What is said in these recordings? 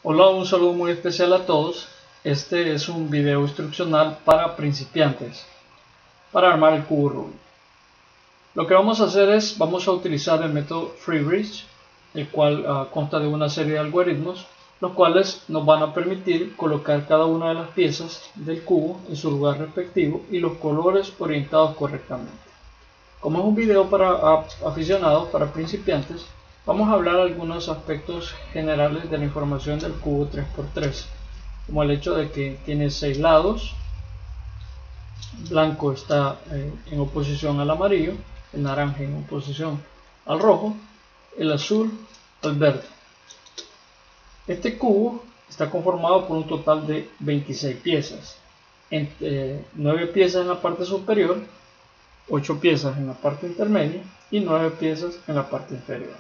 Hola, un saludo muy especial a todos. Este es un video instruccional para principiantes para armar el cubo Rubik. Lo que vamos a hacer es, vamos a utilizar el método FreeBridge, el cual consta de una serie de algoritmos, los cuales nos van a permitir colocar cada una de las piezas del cubo en su lugar respectivo y los colores orientados correctamente. Como es un video para aficionados, para principiantes, vamos a hablar algunos aspectos generales de la información del cubo 3×3, como el hecho de que tiene 6 lados, blanco está en oposición al amarillo, el naranja en oposición al rojo, el azul al verde. Este cubo está conformado por un total de 26 piezas, 9 piezas en la parte superior, 8 piezas en la parte intermedia y 9 piezas en la parte inferior.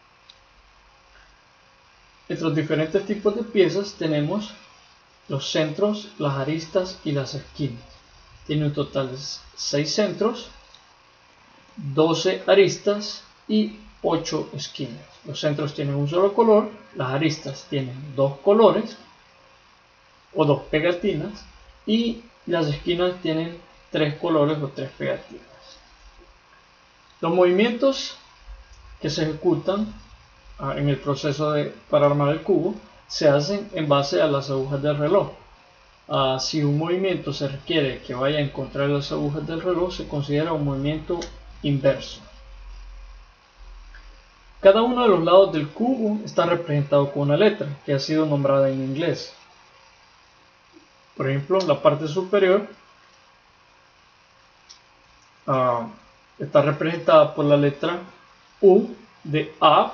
Entre los diferentes tipos de piezas tenemos los centros, las aristas y las esquinas. Tiene un total de 6 centros, 12 aristas y 8 esquinas. Los centros tienen un solo color, las aristas tienen 2 colores o 2 pegatinas y las esquinas tienen 3 colores o 3 pegatinas. Los movimientos que se ejecutan en el proceso para armar el cubo se hacen en base a las agujas del reloj. Si un movimiento se requiere que vaya en contra de las agujas del reloj, se considera un movimiento inverso. Cada uno de los lados del cubo está representado con una letra que ha sido nombrada en inglés. Por ejemplo, la parte superior está representada por la letra U de up.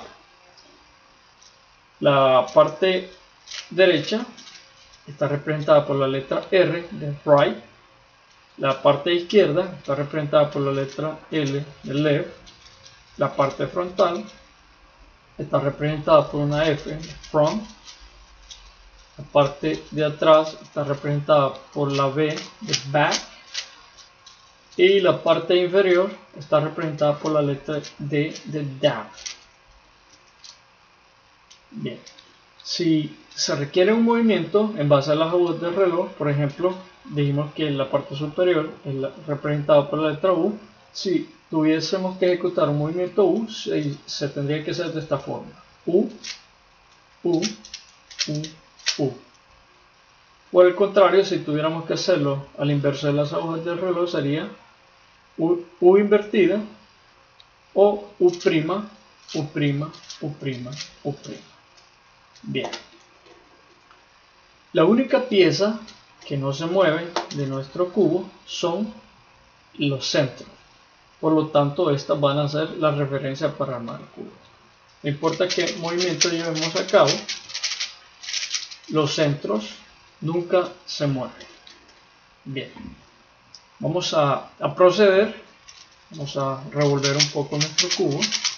La parte derecha está representada por la letra R de right. La parte izquierda está representada por la letra L de left. La parte frontal está representada por una F de front. La parte de atrás está representada por la B de back. Y la parte inferior está representada por la letra D de down. Bien, si se requiere un movimiento en base a las agujas del reloj, por ejemplo, dijimos que la parte superior es representada por la letra U. Si tuviésemos que ejecutar un movimiento U, se tendría que hacer de esta forma: U, U, U, U. Por el contrario, si tuviéramos que hacerlo al inverso de las agujas del reloj, sería U invertida o U', U', U', U'. Bien. La única pieza que no se mueve de nuestro cubo son los centros. Por lo tanto, estas van a ser la referencia para armar el cubo. No importa qué movimiento llevemos a cabo, los centros nunca se mueven. Bien. Vamos a proceder. Vamos a revolver un poco nuestro cubo.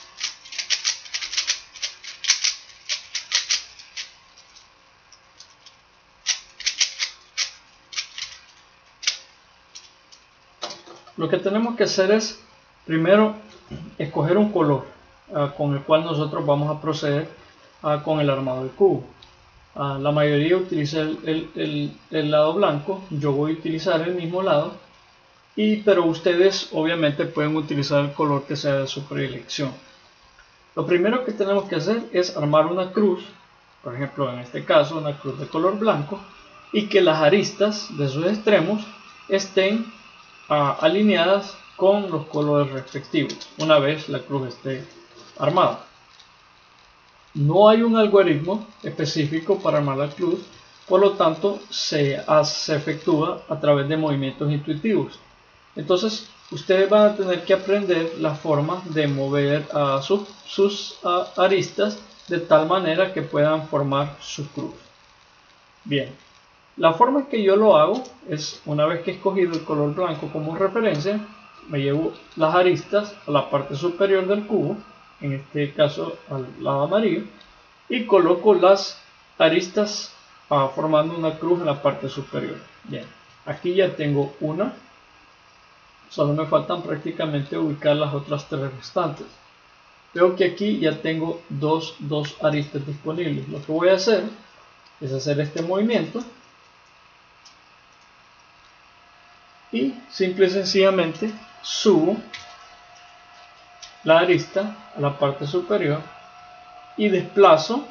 Lo que tenemos que hacer es primero escoger un color con el cual nosotros vamos a proceder con el armado del cubo. La mayoría utiliza el lado blanco. Yo voy a utilizar el mismo lado, pero ustedes obviamente pueden utilizar el color que sea de su predilección. Lo primero que tenemos que hacer es armar una cruz, por ejemplo en este caso una cruz de color blanco, y que las aristas de sus extremos estén alineadas con los colores respectivos una vez la cruz esté armada. No hay un algoritmo específico para armar la cruz, por lo tanto se efectúa a través de movimientos intuitivos. Entonces ustedes van a tener que aprender la forma de mover sus aristas de tal manera que puedan formar su cruz. Bien. La forma en que yo lo hago es, una vez que he escogido el color blanco como referencia, me llevo las aristas a la parte superior del cubo, en este caso al lado amarillo, y coloco las aristas formando una cruz en la parte superior. Bien, aquí ya tengo una, solo me faltan prácticamente ubicar las otras 3 restantes. Veo que aquí ya tengo dos aristas disponibles. Lo que voy a hacer es hacer este movimiento y simple y sencillamente subo la arista a la parte superior y desplazo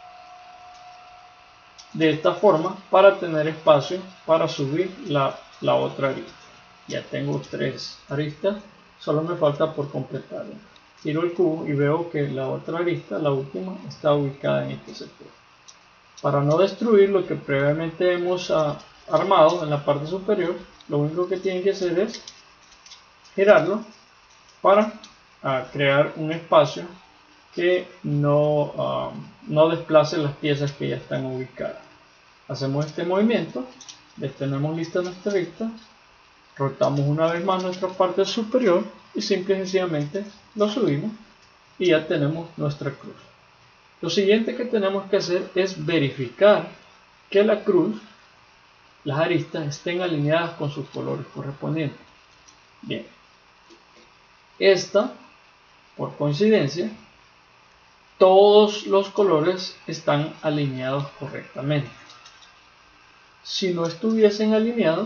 de esta forma para tener espacio para subir la otra arista. Ya tengo 3 aristas, solo me falta por completar. Giro el cubo y veo que la otra arista, la última, está ubicada en este sector. Para no destruir lo que previamente hemos armado en la parte superior, lo único que tienen que hacer es girarlo para crear un espacio que no desplace las piezas que ya están ubicadas. Hacemos este movimiento, tenemos lista nuestra arista, rotamos una vez más nuestra parte superior y simple y sencillamente lo subimos y ya tenemos nuestra cruz. Lo siguiente que tenemos que hacer es verificar que la cruz, las aristas, estén alineadas con sus colores correspondientes. Bien, esta, por coincidencia, todos los colores están alineados correctamente. Si no estuviesen alineados,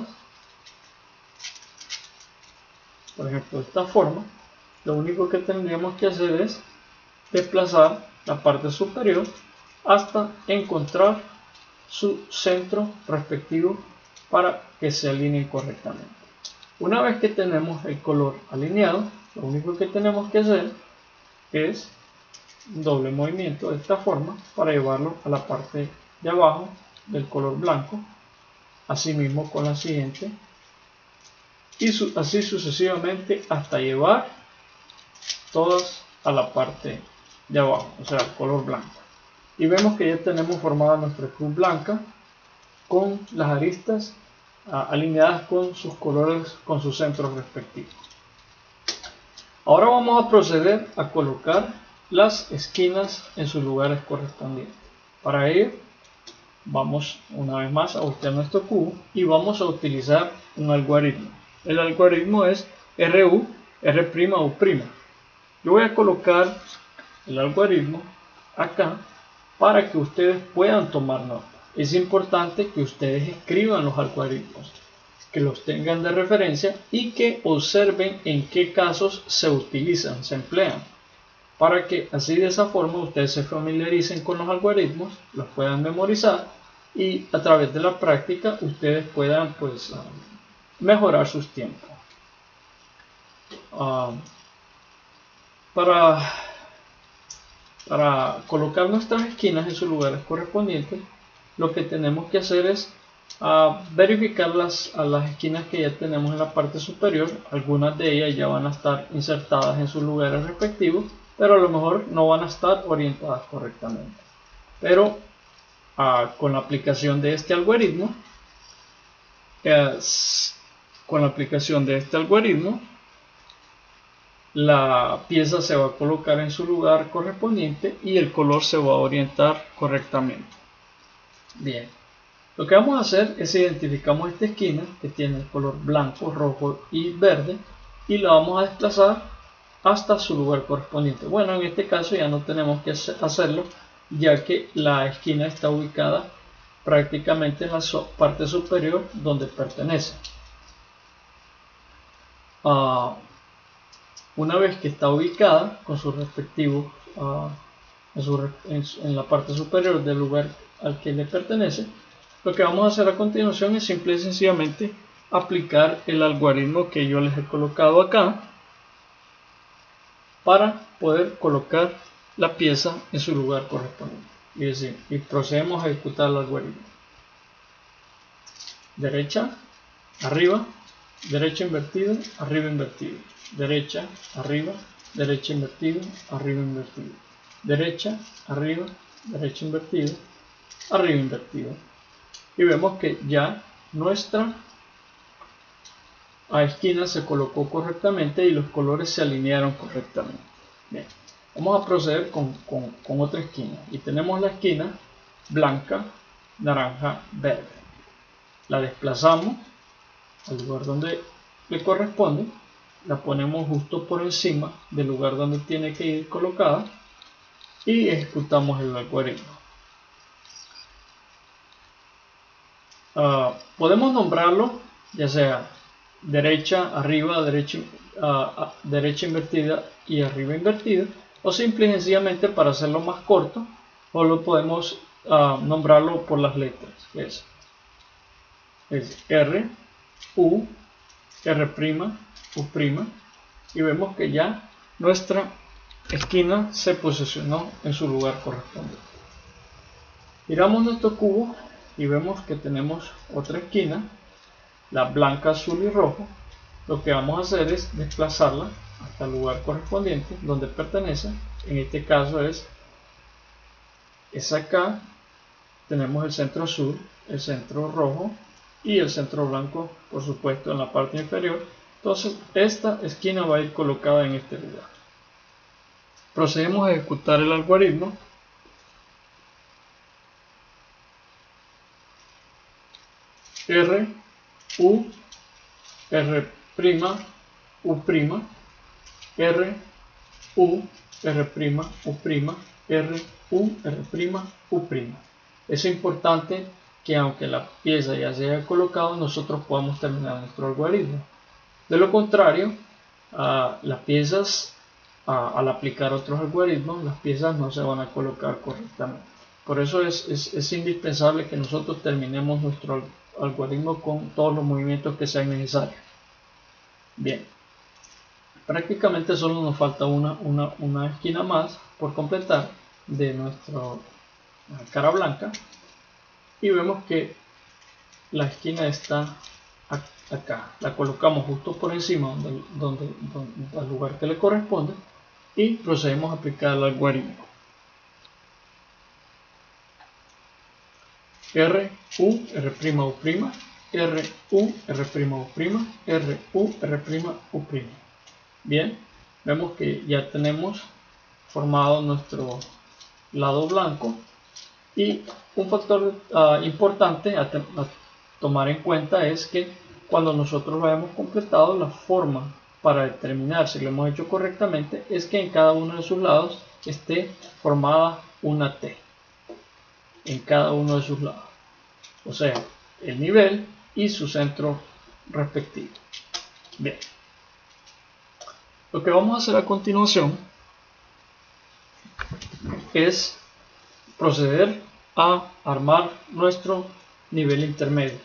por ejemplo de esta forma, lo único que tendríamos que hacer es desplazar la parte superior hasta encontrar su centro respectivo para que se alineen correctamente. Una vez que tenemos el color alineado, lo único que tenemos que hacer es un doble movimiento de esta forma para llevarlo a la parte de abajo del color blanco, asimismo con la siguiente y así sucesivamente hasta llevar todas a la parte de abajo, o sea, el color blanco. Y vemos que ya tenemos formada nuestra cruz blanca con las aristas alineadas con sus colores, con sus centros respectivos. Ahora vamos a proceder a colocar las esquinas en sus lugares correspondientes. Para ello vamos una vez más a buscar nuestro cubo y vamos a utilizar un algoritmo. El algoritmo es RU, R'U'. Yo voy a colocar el algoritmo acá para que ustedes puedan tomar nota. Es importante que ustedes escriban los algoritmos, que los tengan de referencia y que observen en qué casos se utilizan, se emplean, para que así de esa forma ustedes se familiaricen con los algoritmos, los puedan memorizar y a través de la práctica ustedes puedan pues mejorar sus tiempos. Para colocar nuestras esquinas en sus lugares correspondientes, lo que tenemos que hacer es verificar las esquinas que ya tenemos en la parte superior. Algunas de ellas ya van a estar insertadas en sus lugares respectivos, pero a lo mejor no van a estar orientadas correctamente. Pero con la aplicación de este algoritmo, la pieza se va a colocar en su lugar correspondiente y el color se va a orientar correctamente. Bien, lo que vamos a hacer es identificamos esta esquina que tiene el color blanco, rojo y verde y la vamos a desplazar hasta su lugar correspondiente. Bueno, en este caso ya no tenemos que hacerlo, ya que la esquina está ubicada prácticamente en la parte superior donde pertenece. Una vez que está ubicada con sus respectivos en la parte superior del lugar al que le pertenece, lo que vamos a hacer a continuación es simple y sencillamente aplicar el algoritmo que yo les he colocado acá para poder colocar la pieza en su lugar correspondiente. Y procedemos a ejecutar el algoritmo. Derecha, arriba, derecha invertido, arriba invertido. Derecha, arriba, derecha invertido, arriba invertido. Derecha, arriba, derecha invertido, arriba invertido. Y vemos que ya nuestra esquina se colocó correctamente y los colores se alinearon correctamente. Bien, vamos a proceder con otra esquina. Y tenemos la esquina blanca, naranja, verde. La desplazamos al lugar donde le corresponde. La ponemos justo por encima del lugar donde tiene que ir colocada y ejecutamos el algoritmo. podemos nombrarlo ya sea derecha, arriba, derecha invertida y arriba invertida, o simple y sencillamente, para hacerlo más corto, o lo podemos nombrarlo por las letras, que es R, U, R', U', y vemos que ya nuestra esquina se posicionó en su lugar correspondiente. Giramos nuestro cubo y vemos que tenemos otra esquina, la blanca, azul y rojo. Lo que vamos a hacer es desplazarla hasta el lugar correspondiente donde pertenece. En este caso es acá. Tenemos el centro azul, el centro rojo y el centro blanco, por supuesto, en la parte inferior. Entonces esta esquina va a ir colocada en este lugar. Procedemos a ejecutar el algoritmo. R, U, R', U', R, U, R', U', R, U, R', U'. Es importante que aunque la pieza ya se haya colocado, nosotros podamos terminar nuestro algoritmo. De lo contrario, las piezas, al aplicar otros algoritmos, las piezas no se van a colocar correctamente. Por eso es indispensable que nosotros terminemos nuestro algoritmo con todos los movimientos que sean necesarios. Bien, prácticamente solo nos falta una esquina más por completar de nuestra cara blanca, y vemos que la esquina está acá. La colocamos justo por encima donde al lugar que le corresponde, y procedemos a aplicar el algoritmo. R, U, R', U', R, U, R', U', R, U, R', U'. Bien, vemos que ya tenemos formado nuestro lado blanco, y un factor importante a tomar en cuenta es que cuando nosotros lo hemos completado, la forma para determinar si lo hemos hecho correctamente es que en cada uno de sus lados esté formada una T. En cada uno de sus lados, o sea, el nivel y su centro respectivo. Bien, lo que vamos a hacer a continuación es proceder a armar nuestro nivel intermedio.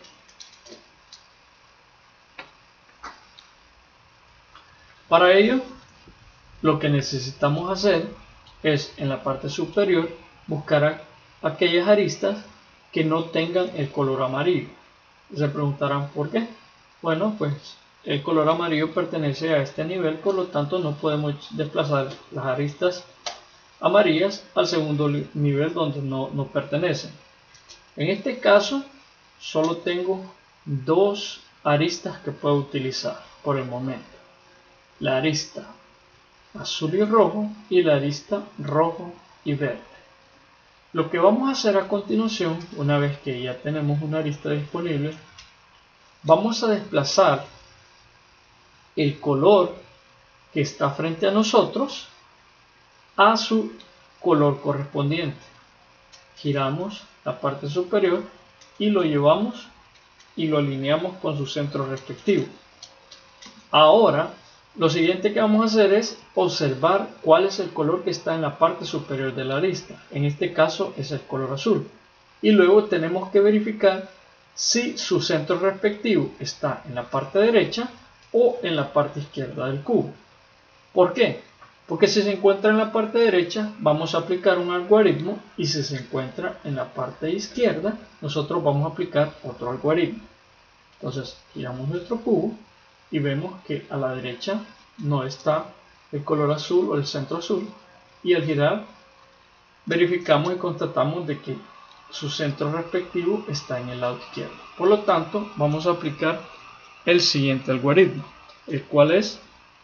Para ello, lo que necesitamos hacer es, en la parte superior, buscar aquellas aristas que no tengan el color amarillo. Se preguntarán ¿por qué? Bueno, pues el color amarillo pertenece a este nivel, por lo tanto no podemos desplazar las aristas amarillas al segundo nivel donde no pertenecen. En este caso solo tengo dos aristas que puedo utilizar por el momento: la arista azul y rojo y la arista rojo y verde. Lo que vamos a hacer a continuación, una vez que ya tenemos una arista disponible, vamos a desplazar el color que está frente a nosotros a su color correspondiente. Giramos la parte superior y lo llevamos y lo alineamos con su centro respectivo. Ahora lo siguiente que vamos a hacer es observar cuál es el color que está en la parte superior de la arista. En este caso es el color azul, y luego tenemos que verificar si su centro respectivo está en la parte derecha o en la parte izquierda del cubo. ¿Por qué? Porque si se encuentra en la parte derecha, vamos a aplicar un algoritmo, y si se encuentra en la parte izquierda, nosotros vamos a aplicar otro algoritmo. Entonces giramos nuestro cubo y vemos que a la derecha no está el color azul o el centro azul, y al girar verificamos y constatamos de que su centro respectivo está en el lado izquierdo. Por lo tanto, vamos a aplicar el siguiente algoritmo, el cual es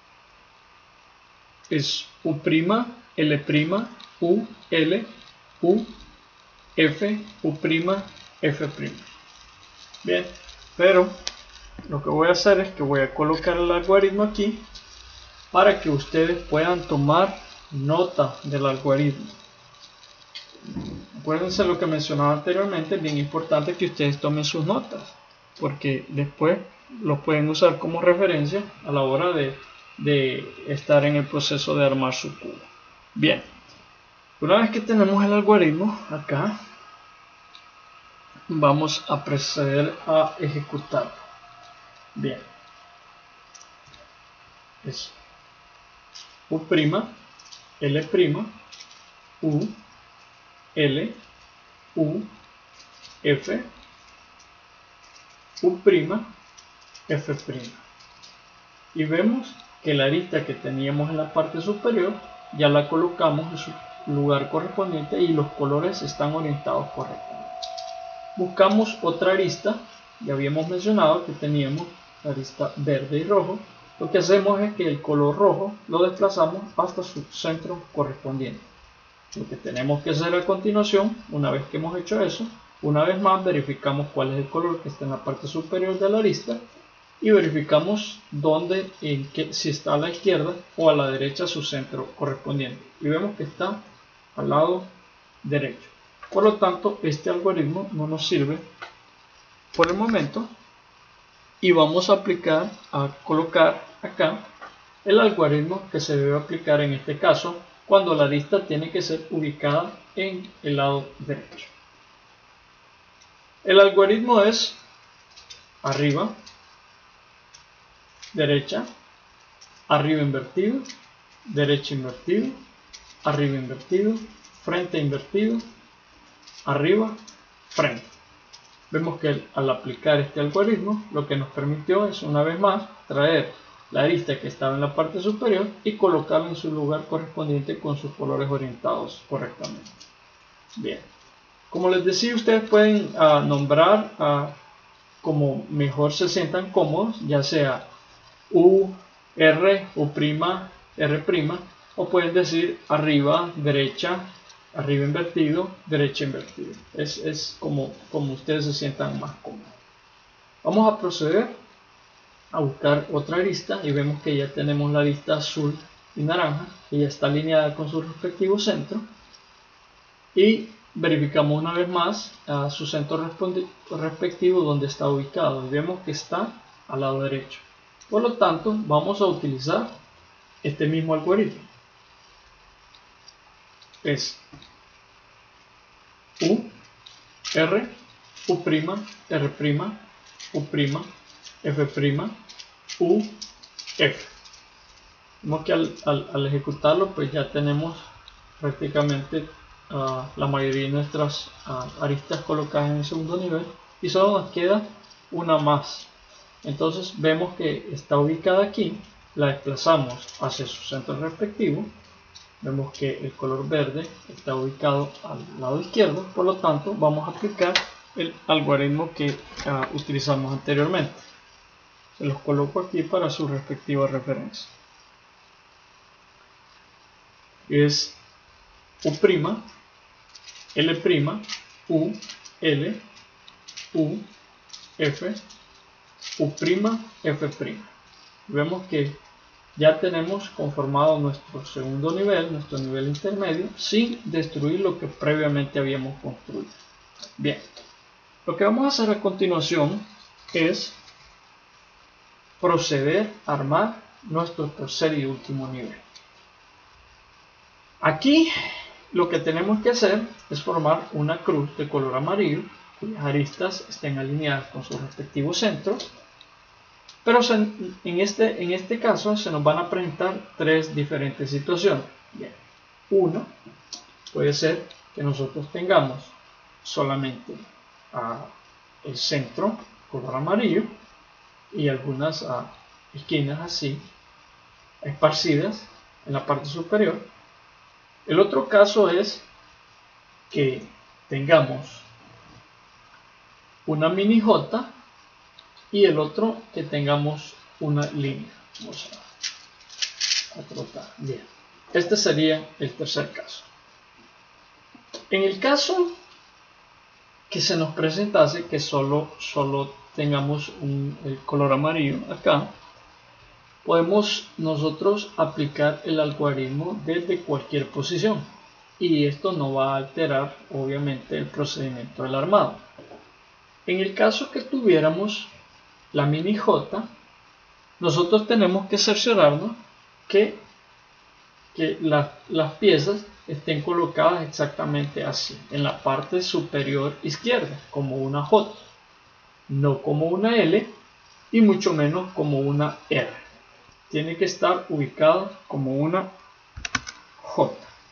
U', L', U, L, U, F, U', F'. Bien, pero lo que voy a hacer es que voy a colocar el algoritmo aquí para que ustedes puedan tomar nota del algoritmo. Acuérdense lo que mencionaba anteriormente, es bien importante que ustedes tomen sus notas, porque después los pueden usar como referencia a la hora de estar en el proceso de armar su cubo. Bien, una vez que tenemos el algoritmo acá, vamos a proceder a ejecutarlo. Bien, es U', L', U, L, U, F, U', F'. Y vemos que la arista que teníamos en la parte superior ya la colocamos en su lugar correspondiente y los colores están orientados correctamente. Buscamos otra arista, ya habíamos mencionado que teníamos la arista verde y rojo. Lo que hacemos es que el color rojo lo desplazamos hasta su centro correspondiente. Lo que tenemos que hacer a continuación, una vez que hemos hecho eso, una vez más verificamos cuál es el color que está en la parte superior de la arista y verificamos dónde, si está a la izquierda o a la derecha su centro correspondiente. Y vemos que está al lado derecho. Por lo tanto, este algoritmo no nos sirve por el momento y vamos a colocar acá el algoritmo que se debe aplicar en este caso cuando la arista tiene que ser ubicada en el lado derecho. El algoritmo es arriba, derecha, arriba invertido, derecha invertido, arriba invertido, frente invertido, arriba, frente. Vemos que al aplicar este algoritmo lo que nos permitió es una vez más traer la arista que estaba en la parte superior y colocarla en su lugar correspondiente con sus colores orientados correctamente. Bien, como les decía, ustedes pueden nombrar como mejor se sientan cómodos, ya sea U, R, U', R', o pueden decir arriba, derecha, arriba invertido, derecha invertido. Es como ustedes se sientan más cómodos. Vamos a proceder a buscar otra arista y vemos que ya tenemos la arista azul y naranja, que ya está alineada con su respectivo centro, y verificamos una vez más su centro respectivo donde está ubicado y vemos que está al lado derecho. Por lo tanto, vamos a utilizar este mismo algoritmo. Es U, R, U', R', U', F', U, F. Vemos que al ejecutarlo pues ya tenemos prácticamente la mayoría de nuestras aristas colocadas en el segundo nivel y solo nos queda una más. Entonces vemos que está ubicada aquí, la desplazamos hacia su centro respectivo. Vemos que el color verde está ubicado al lado izquierdo, por lo tanto vamos a aplicar el algoritmo que utilizamos anteriormente. Se los coloco aquí para su respectiva referencia. Es U', L', U, L, U, F, U', F'. Vemos que ya tenemos conformado nuestro segundo nivel, nuestro nivel intermedio, sin destruir lo que previamente habíamos construido. Bien, lo que vamos a hacer a continuación es proceder a armar nuestro tercer y último nivel. Aquí lo que tenemos que hacer es formar una cruz de color amarillo, cuyas aristas estén alineadas con sus respectivos centros. Pero en este caso se nos van a presentar tres diferentes situaciones. Bien. Una puede ser que nosotros tengamos solamente el centro color amarillo y algunas esquinas así esparcidas en la parte superior. El otro caso es que tengamos una mini J y el otro que tengamos una línea. Vamos a trotar. Bien. Este sería el tercer caso. En el caso que se nos presentase que solo tengamos el color amarillo acá, podemos nosotros aplicar el algoritmo desde cualquier posición. y esto no va a alterar obviamente el procedimiento del armado. En el caso que tuviéramos la mini J, nosotros tenemos que cerciorarnos que las piezas estén colocadas exactamente así, en la parte superior izquierda, como una J, no como una L y mucho menos como una R. Tiene que estar ubicada como una J.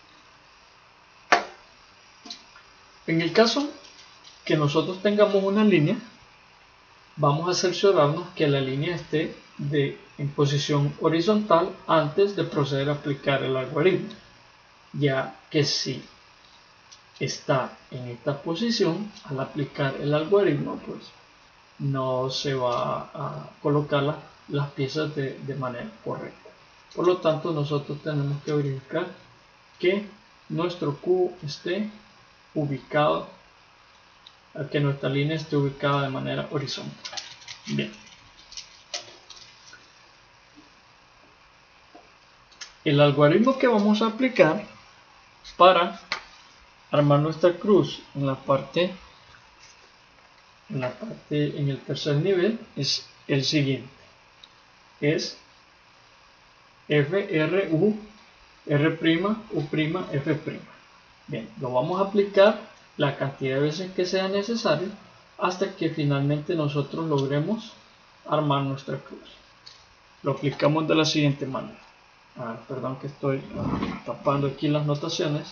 En el caso que nosotros tengamos una línea, vamos a cerciorarnos que la línea esté en posición horizontal antes de proceder a aplicar el algoritmo, ya que si está en esta posición, al aplicar el algoritmo, pues no se va a colocar las piezas de manera correcta. Por lo tanto, nosotros tenemos que verificar que nuestro cubo esté ubicado, que nuestra línea esté ubicada de manera horizontal. Bien. El algoritmo que vamos a aplicar para armar nuestra cruz en el tercer nivel es el siguiente: es F, R, U, R', U', F'. Bien, lo vamos a aplicar la cantidad de veces que sea necesario hasta que finalmente nosotros logremos armar nuestra cruz. Lo aplicamos de la siguiente manera. Perdón que estoy tapando aquí las notaciones.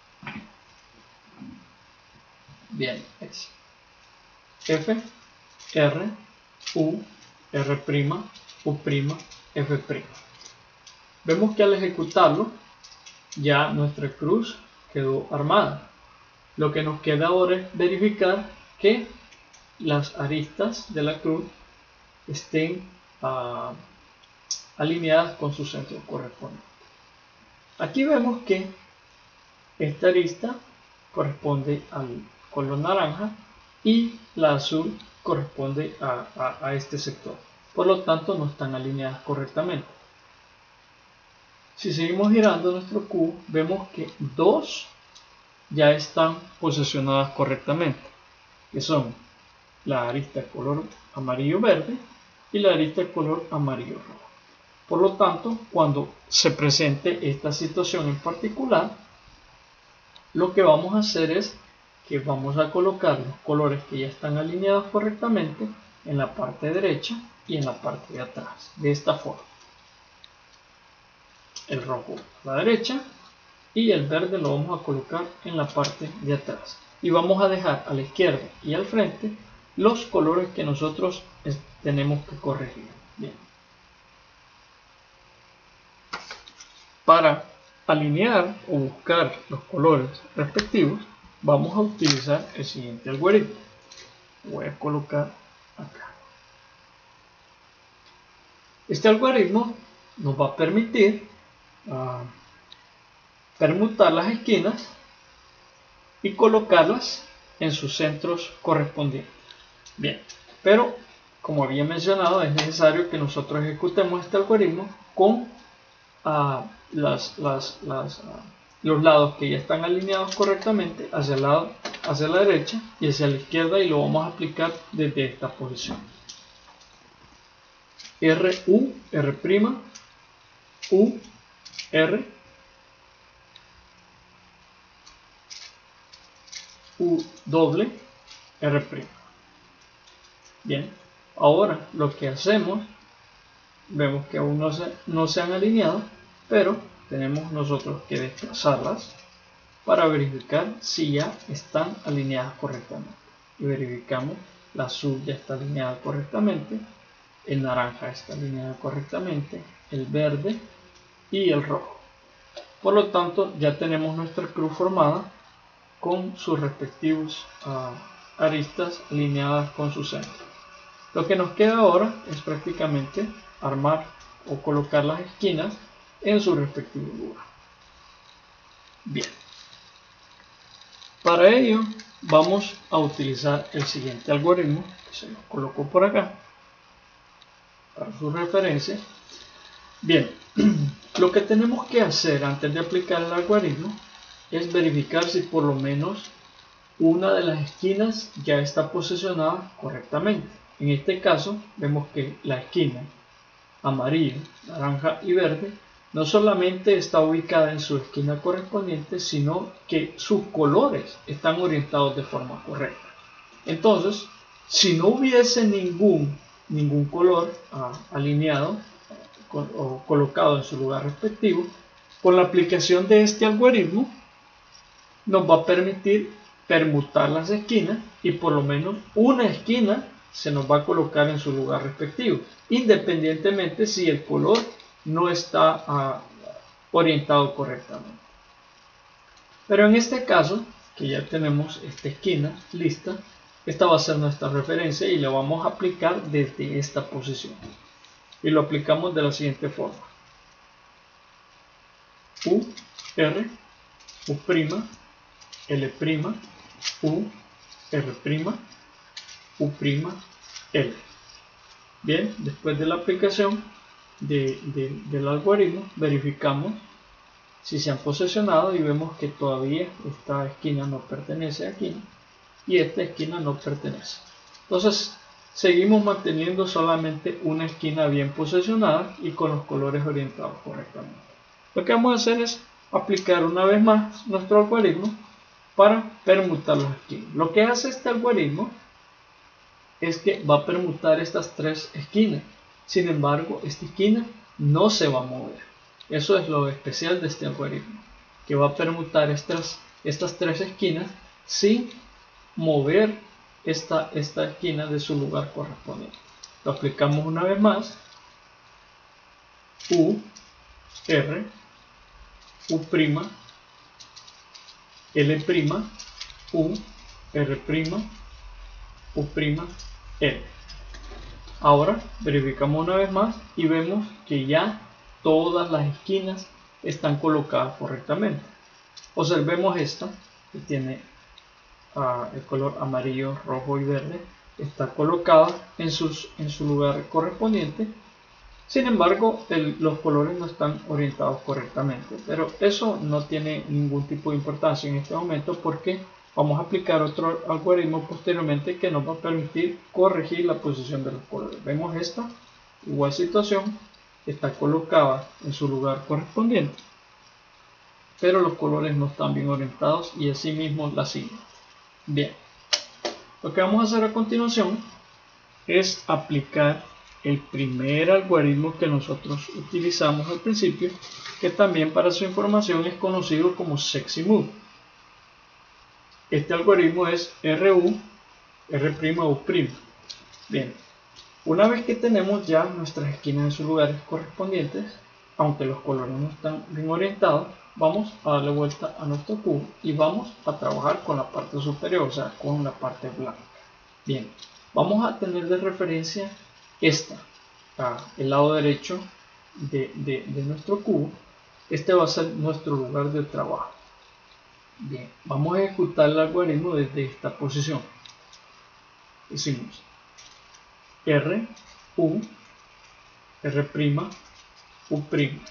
Bien, es F, R, U, R', U', F'. Vemos que al ejecutarlo ya nuestra cruz quedó armada. Lo que nos queda ahora es verificar que las aristas de la cruz estén alineadas con su centro correspondiente. Aquí vemos que esta arista corresponde al color naranja y la azul corresponde a este sector. Por lo tanto, no están alineadas correctamente. Si seguimos girando nuestro cubo, vemos que dos ya están posicionadas correctamente, que son la arista color amarillo-verde y la arista color amarillo-rojo. Por lo tanto, cuando se presente esta situación en particular, lo que vamos a hacer es que vamos a colocar los colores que ya están alineados correctamente en la parte derecha y en la parte de atrás, de esta forma. El rojo a la derecha y el verde lo vamos a colocar en la parte de atrás. Y vamos a dejar a la izquierda y al frente los colores que nosotros tenemos que corregir. Bien. Para alinear o buscar los colores respectivos, vamos a utilizar el siguiente algoritmo. Voy a colocar acá. Este algoritmo nos va a permitir permutar las esquinas y colocarlas en sus centros correspondientes. Bien, pero como había mencionado, es necesario que nosotros ejecutemos este algoritmo con los lados que ya están alineados correctamente hacia la derecha y hacia la izquierda, y lo vamos a aplicar desde esta posición. R, U, R', U, R, U doble, R'. Bien, ahora lo que hacemos, vemos que aún no se han alineado, pero tenemos nosotros que desplazarlas para verificar si ya están alineadas correctamente. Y verificamos, la azul ya está alineada correctamente, el naranja está alineado correctamente, el verde y el rojo. Por lo tanto, ya tenemos nuestra cruz formada con sus respectivos aristas alineadas con su centro. Lo que nos queda ahora es prácticamente armar o colocar las esquinas en su respectivo lugar. Bien, para ello vamos a utilizar el siguiente algoritmo, que se lo coloco por acá para su referencia. Bien, lo que tenemos que hacer antes de aplicar el algoritmo es verificar si por lo menos una de las esquinas ya está posicionada correctamente. En este caso vemos que la esquina amarillo, naranja y verde no solamente está ubicada en su esquina correspondiente, sino que sus colores están orientados de forma correcta. Entonces, si no hubiese ningún color alineado o colocado en su lugar respectivo, con la aplicación de este algoritmo nos va a permitir permutar las esquinas y por lo menos una esquina se nos va a colocar en su lugar respectivo, independientemente si el color no está orientado correctamente. Pero en este caso, que ya tenemos esta esquina lista, esta va a ser nuestra referencia y la vamos a aplicar desde esta posición. Y lo aplicamos de la siguiente forma. U, R, U', L', U, R', U', L. Bien, después de la aplicación del algoritmo, verificamos si se han posesionado y vemos que todavía esta esquina no pertenece aquí y esta esquina no pertenece. Entonces, seguimos manteniendo solamente una esquina bien posicionada y con los colores orientados correctamente. Lo que vamos a hacer es aplicar una vez más nuestro algoritmo para permutar las esquinas. Lo que hace este algoritmo es que va a permutar estas tres esquinas. Sin embargo, esta esquina no se va a mover. Eso es lo especial de este algoritmo, que va a permutar estas tres esquinas sin mover esta esquina de su lugar correspondiente. Lo aplicamos una vez más. U, R, U', L', U, R', U', L. Ahora verificamos una vez más y vemos que ya todas las esquinas están colocadas correctamente. Observemos esta que tiene el color amarillo, rojo y verde. Está colocada en su lugar correspondiente. Sin embargo, los colores no están orientados correctamente, pero eso no tiene ningún tipo de importancia en este momento porque vamos a aplicar otro algoritmo posteriormente que nos va a permitir corregir la posición de los colores. Vemos esta, igual situación, está colocada en su lugar correspondiente, pero los colores no están bien orientados y así mismo la siguen. Bien, lo que vamos a hacer a continuación es aplicar el primer algoritmo que nosotros utilizamos al principio, que también para su información es conocido como Sexy Move. Este algoritmo es RU, R', U'. Bien, una vez que tenemos ya nuestras esquinas en sus lugares correspondientes, aunque los colores no están bien orientados, vamos a darle vuelta a nuestro cubo y vamos a trabajar con la parte superior, o sea, con la parte blanca. Bien, vamos a tener de referencia el lado derecho de nuestro cubo. Este va a ser nuestro lugar de trabajo. Bien, vamos a ejecutar el algoritmo desde esta posición. Decimos R, U, R', U',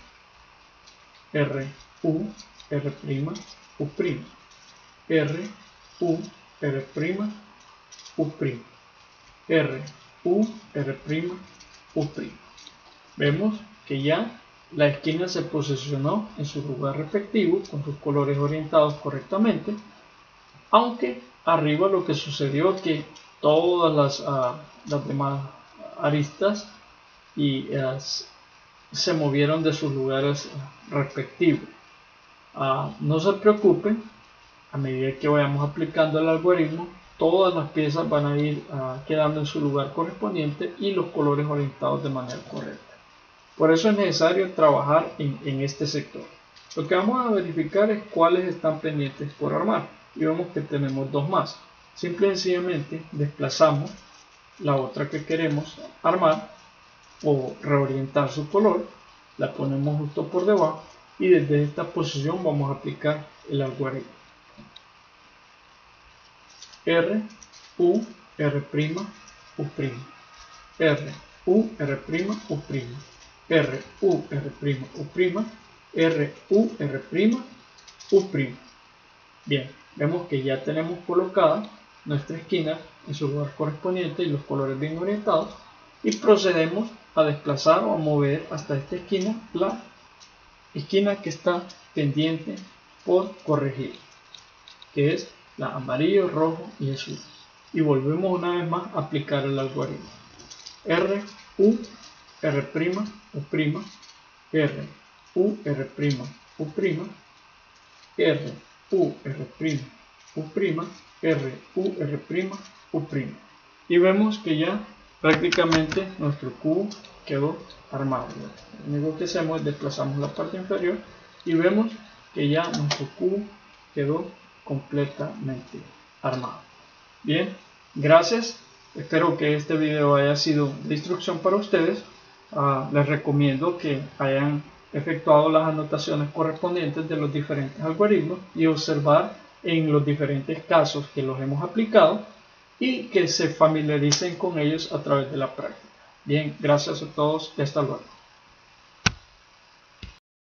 R, U, R', U', R, U, R', U', R, U, R', U'. Vemos que ya la esquina se posicionó en su lugar respectivo con sus colores orientados correctamente, aunque arriba lo que sucedió es que todas las demás aristas se movieron de sus lugares respectivos. No se preocupen, a medida que vayamos aplicando el algoritmo, todas las piezas van a ir quedando en su lugar correspondiente y los colores orientados de manera correcta. Por eso es necesario trabajar en este sector. Lo que vamos a verificar es cuáles están pendientes por armar. Y vemos que tenemos dos más. Simple y sencillamente desplazamos la otra que queremos armar o reorientar su color. La ponemos justo por debajo y desde esta posición vamos a aplicar el algoritmo. R, U, R', U'. R, U, R', U'. R, U, R', U'. R, U, R', U'. Bien, vemos que ya tenemos colocada nuestra esquina en su lugar correspondiente y los colores bien orientados, y procedemos a desplazar o a mover hasta esta esquina la esquina que está pendiente por corregir, que es la amarillo, rojo y azul, y volvemos una vez más a aplicar el algoritmo R, U, R', U', R, U, R', U', R, U, R', U', R, U, R', U', y vemos que ya prácticamente nuestro cubo quedó armado. Lo único que hacemos es desplazamos la parte inferior y vemos que ya nuestro cubo quedó completamente armado. Bien, gracias. Espero que este video haya sido de instrucción para ustedes. Les recomiendo que hayan efectuado las anotaciones correspondientes de los diferentes algoritmos y observar en los diferentes casos que los hemos aplicado y que se familiaricen con ellos a través de la práctica. Bien, gracias a todos y hasta luego.